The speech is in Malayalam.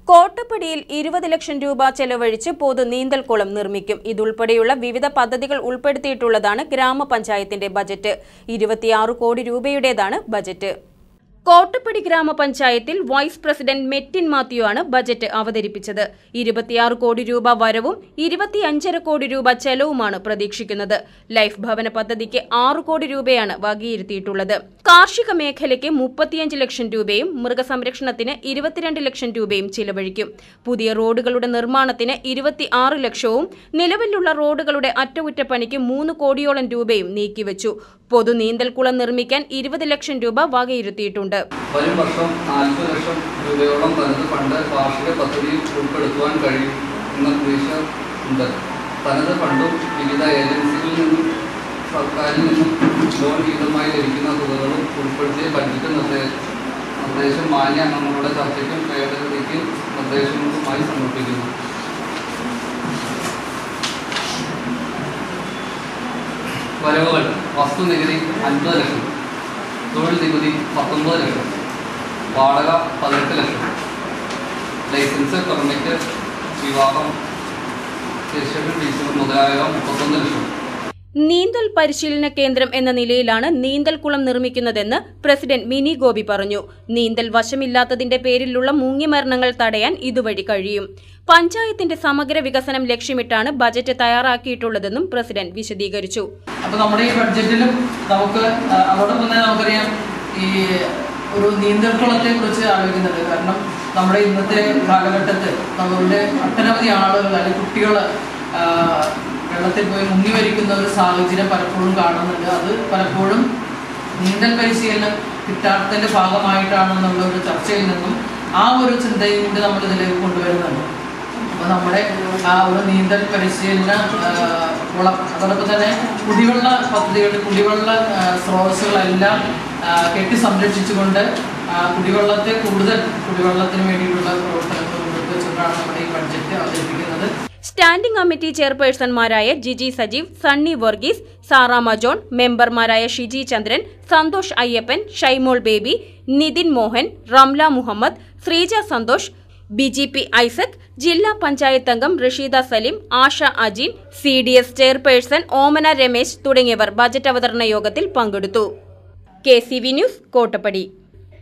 കോട്ടപ്പടിയിൽ 20 ലക്ഷം രൂപ ചെലവഴിച്ച് പൊതു നീന്തൽക്കുളം നിർമ്മിക്കും. ഇതുൾപ്പെടെയുള്ള വിവിധ പദ്ധതികൾ ഉൾപ്പെടുത്തിയിട്ടുള്ളതാണ് ഗ്രാമപഞ്ചായത്തിന്റെ ബജറ്റ്. 26 കോടി രൂപയുടേതാണ് ബജറ്റ്. കോട്ടപ്പടി ഗ്രാമപഞ്ചായത്തിൽ വൈസ് പ്രസിഡന്റ് മെറ്റിൻ മാത്യു ആണ് ബജറ്റ് അവതരിപ്പിച്ചത്. 26 കോടി രൂപ വരവും 25.5 കോടി രൂപ ചെലവുമാണ് പ്രതീക്ഷിക്കുന്നത്. ലൈഫ് ഭവന പദ്ധതിക്ക് 6 കോടി രൂപയാണ് വകയിരുത്തിയിട്ടുള്ളത്. കാർഷിക മേഖലയ്ക്ക് 35 ലക്ഷം രൂപയും മൃഗസംരക്ഷണത്തിന് 22 ലക്ഷം രൂപയും ചിലവഴിക്കും. പുതിയ റോഡുകളുടെ നിർമ്മാണത്തിന് 26 ലക്ഷവും നിലവിലുള്ള റോഡുകളുടെ അറ്റകുറ്റപ്പണിക്ക് 3 കോടിയോളം രൂപയും നീക്കിവച്ചു. പൊതു നീന്തൽക്കുളം നിർമ്മിക്കാൻ 20 ലക്ഷം രൂപ വകയിരുത്തിയിട്ടുണ്ട്. വരും വർഷം 40 ലക്ഷം രൂപയോളം തനത് ഫണ്ട് കാർഷിക പദ്ധതിയിൽ ഉൾപ്പെടുത്തുവാൻ കഴിയും എന്ന പ്രതീക്ഷ ഉണ്ട്. തനത് ഫണ്ടും വിവിധ ഏജൻസികളിൽ നിന്നും സർക്കാരിൽ നിന്നും ലോൺ വിഹിതമായി ലഭിക്കുന്ന തുകകളും ഉൾപ്പെടുത്തിയ ബഡ്ജറ്റ് നിർദ്ദേശം മാന്യ അംഗങ്ങളുടെ ചർച്ചയ്ക്കും ഭേദഗതിക്ക് നിർദ്ദേശങ്ങളുമായി സമർപ്പിക്കുന്നു. വരവുകൾ: വസ്തുനികുതി 50 ലക്ഷം, തൊഴിൽ നികുതി 19 ലക്ഷം, വാടക 18 ലക്ഷം, ലൈസൻസ്, പെർമിറ്റ്, വിവാഹം, രജിസ്ട്രേഷൻ ഫീസ് മുതലായവ 31 ലക്ഷം. നീന്തൽ പരിശീലന കേന്ദ്രം എന്ന നിലയിലാണ് നീന്തൽക്കുളം നിർമ്മിക്കുന്നതെന്ന് പ്രസിഡന്റ് മിനി ഗോപി പറഞ്ഞു. നീന്തൽ വശമില്ലാത്തതിന്റെ പേരിലുള്ള മുങ്ങിമരണങ്ങൾ തടയാൻ ഇതുവഴി കഴിയും. പഞ്ചായത്തിന്റെ സമഗ്ര വികസനം ലക്ഷ്യമിട്ടാണ് ബജറ്റ് തയ്യാറാക്കിയിട്ടുള്ളതെന്നും പ്രസിഡന്റ് വിശദീകരിച്ചു. അപ്പോൾ നമ്മുടെ ഈ ബഡ്ജറ്റിലും നമുക്ക് അതോടൊപ്പം തന്നെ നമുക്കറിയാം ഈ ഒരു നീന്തൽക്കുളത്തെ കുറിച്ച് ആലോചിക്കുന്നുണ്ട്. കാരണം നമ്മുടെ ഇന്നത്തെ കാലഘട്ടത്തിൽ നമ്മളുടെ ഒട്ടനവധി ആളുകൾ അല്ലെങ്കിൽ കുട്ടികൾ വെള്ളത്തിൽ പോയി മുങ്ങി മരിക്കുന്ന ഒരു സാഹചര്യം പലപ്പോഴും കാണുന്നുണ്ട്. അത് പലപ്പോഴും നീന്തൽ പരിശീലനം കിട്ടാത്തതിൻ്റെ ഭാഗമായിട്ടാണെന്നുള്ള ഒരു ചർച്ചയിൽ നിന്നും ആ ഒരു ചിന്തയും കൂടി നമ്മൾ ഇതിലേക്ക് കൊണ്ടുവരുന്നുണ്ട്. അപ്പോൾ നമ്മുടെ ആ ഒരു നീന്തൽ പരിശീലന കുളം, അതോടൊപ്പം തന്നെ കുടിവെള്ള പദ്ധതികൾ, കുടിവെള്ള സ്രോതസ്സുകളെല്ലാം കെട്ടി സംരക്ഷിച്ചുകൊണ്ട് കുടിവെള്ളത്തെ കുടിവെള്ളത്തിന് വേണ്ടിയിട്ടുള്ള പ്രവർത്തനങ്ങൾ മുന്നോട്ട് വെച്ചുകൊണ്ടാണ് നമ്മുടെ ഈ ബഡ്ജറ്റ് അവതരിപ്പിക്കുന്നത്. സ്റ്റാൻഡിംഗ് കമ്മിറ്റി ചെയർപേഴ്സൺമാരായ ജിജി സജീവ്, സണ്ണി വർഗീസ്, സാറാമ ജോൺ, മെമ്പർമാരായ ഷിജി ചന്ദ്രൻ, സന്തോഷ് അയ്യപ്പൻ, ഷൈമോൾ ബേബി, നിതിൻ മോഹൻ, റംല മുഹമ്മദ്, ശ്രീജ സന്തോഷ്, BGP ഐസക്, ജില്ലാ പഞ്ചായത്ത് അംഗം റഷീദ സലീം, ആഷ അജീൻ, CDS ചെയർപേഴ്സൺ ഓമന രമേശ് തുടങ്ങിയവർ ബജറ്റ് അവതരണ യോഗത്തിൽ പങ്കെടുത്തു. KCV news, Kottappadi.